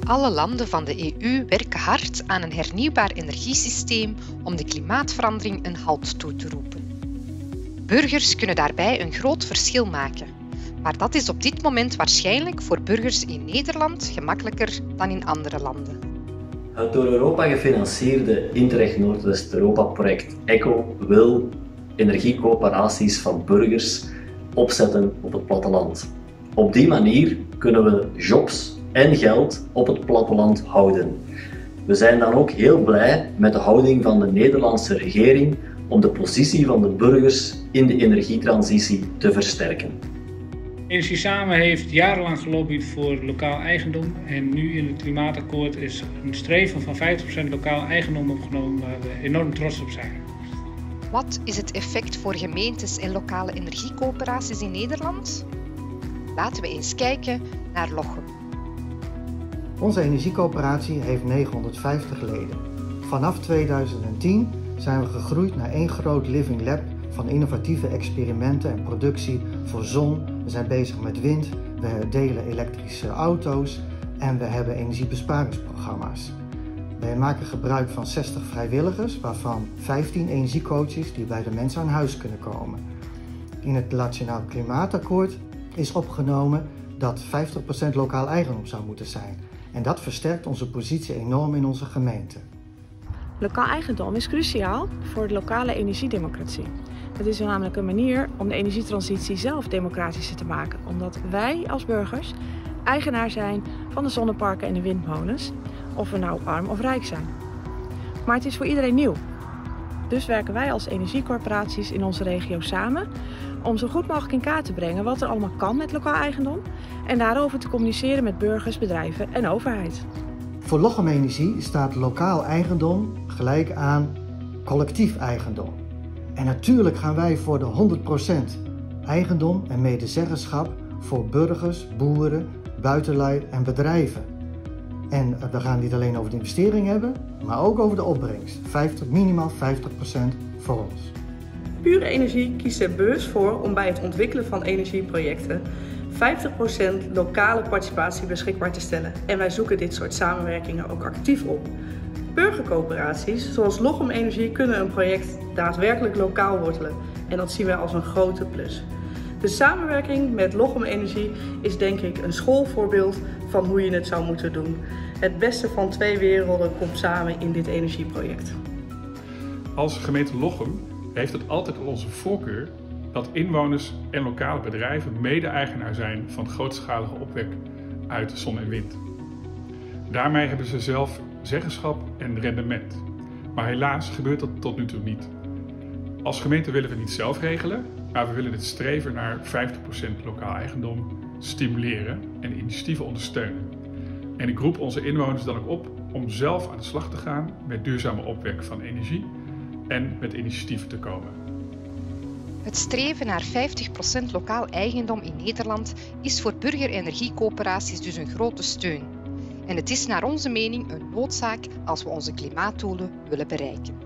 Alle landen van de EU werken hard aan een hernieuwbaar energiesysteem om de klimaatverandering een halt toe te roepen. Burgers kunnen daarbij een groot verschil maken, maar dat is op dit moment waarschijnlijk voor burgers in Nederland gemakkelijker dan in andere landen. Het door Europa gefinancierde Interreg Noordwest-Europa-project ECHO wil energiecoöperaties van burgers opzetten op het platteland. Op die manier kunnen we jobs en geld op het platteland houden. We zijn dan ook heel blij met de houding van de Nederlandse regering om de positie van de burgers in de energietransitie te versterken. Energie Samen heeft jarenlang gelobbyd voor lokaal eigendom en nu in het klimaatakkoord is een streven van 50% lokaal eigendom opgenomen waar we enorm trots op zijn. Wat is het effect voor gemeentes en lokale energiecoöperaties in Nederland? Laten we eens kijken naar Lochem. Onze energiecoöperatie heeft 950 leden. Vanaf 2010 zijn we gegroeid naar één groot living lab van innovatieve experimenten en productie voor zon. We zijn bezig met wind, we delen elektrische auto's en we hebben energiebesparingsprogramma's. Wij maken gebruik van 60 vrijwilligers, waarvan 15 energiecoaches die bij de mensen aan huis kunnen komen. In het Nationaal Klimaatakkoord is opgenomen dat 50% lokaal eigendom zou moeten zijn. En dat versterkt onze positie enorm in onze gemeente. Lokaal eigendom is cruciaal voor de lokale energiedemocratie. Het is namelijk een manier om de energietransitie zelf democratischer te maken, omdat wij als burgers eigenaar zijn van de zonneparken en de windmolens, of we nou arm of rijk zijn. Maar het is voor iedereen nieuw. Dus werken wij als energiecorporaties in onze regio samen om zo goed mogelijk in kaart te brengen wat er allemaal kan met lokaal eigendom en daarover te communiceren met burgers, bedrijven en overheid. Voor Lochem Energie staat lokaal eigendom gelijk aan collectief eigendom. En natuurlijk gaan wij voor de 100% eigendom en medezeggenschap voor burgers, boeren, buitenlui en bedrijven. En we gaan niet alleen over de investering hebben, maar ook over de opbrengst. Minimaal 50% voor ons. Pure Energie kiest er bewust voor om bij het ontwikkelen van energieprojecten 50% lokale participatie beschikbaar te stellen. En wij zoeken dit soort samenwerkingen ook actief op. Burgercoöperaties zoals Lochem Energie kunnen een project daadwerkelijk lokaal wortelen. En dat zien wij als een grote plus. De samenwerking met Lochem Energie is denk ik een schoolvoorbeeld van hoe je het zou moeten doen. Het beste van twee werelden komt samen in dit energieproject. Als gemeente Lochem heeft het altijd onze voorkeur dat inwoners en lokale bedrijven mede-eigenaar zijn van grootschalige opwek uit zon en wind. Daarmee hebben ze zelf zeggenschap en rendement. Maar helaas gebeurt dat tot nu toe niet. Als gemeente willen we het niet zelf regelen, maar we willen het streven naar 50% lokaal eigendom stimuleren en initiatieven ondersteunen. En ik roep onze inwoners dan ook op om zelf aan de slag te gaan met duurzame opwek van energie en met initiatieven te komen. Het streven naar 50% lokaal eigendom in Nederland is voor burgerenergiecoöperaties dus een grote steun. En het is naar onze mening een noodzaak als we onze klimaatdoelen willen bereiken.